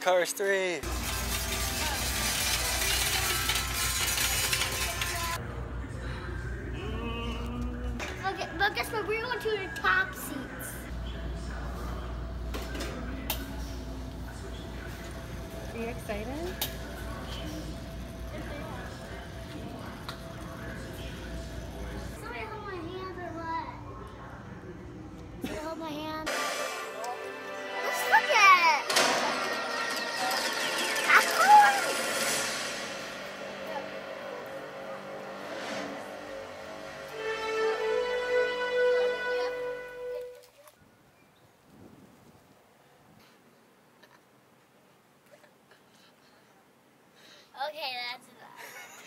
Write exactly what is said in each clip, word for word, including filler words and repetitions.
Cars three. Okay, but guess what? We're going to the top seats. Are you excited? Somebody hold my hand or what? Somebody hold my hand. Let's look at it. Popcorn? Okay, that's enough.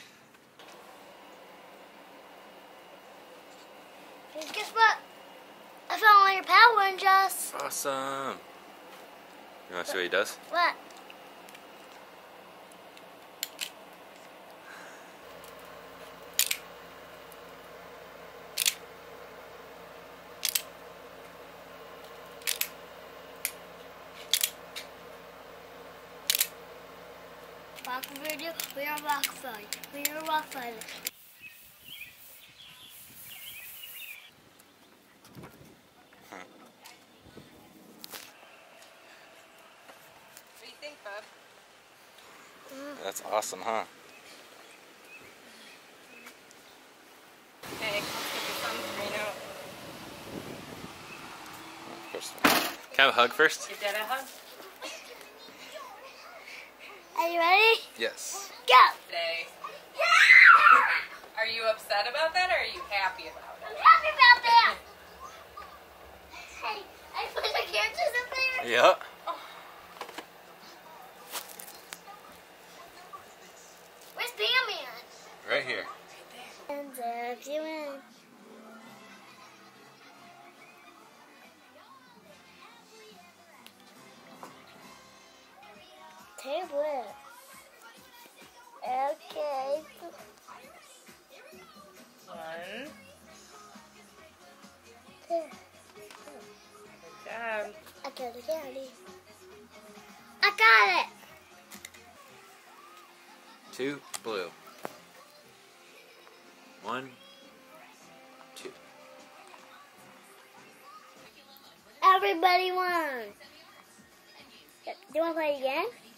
Hey, guess what? I found all your Power Rangers. Awesome. You want to see what he does? What? Rock video, we are rock fight. We are rock fight. What do you think, Bub? That's awesome, huh? Hey, let's get the sunscreen out. First one. Can I have a hug first? Give Dad a hug. Are you ready? Yes. Go! Today. Are you upset about that, or are you happy about I'm it? happy about that! Hey, I put the characters up there. Yeah. Where's Batman? Right here. And if you win. Table it. Okay. One. Two. Good job. I got it, Daddy. I got it. Two, blue. One, two. Everybody won. Do you want to play again?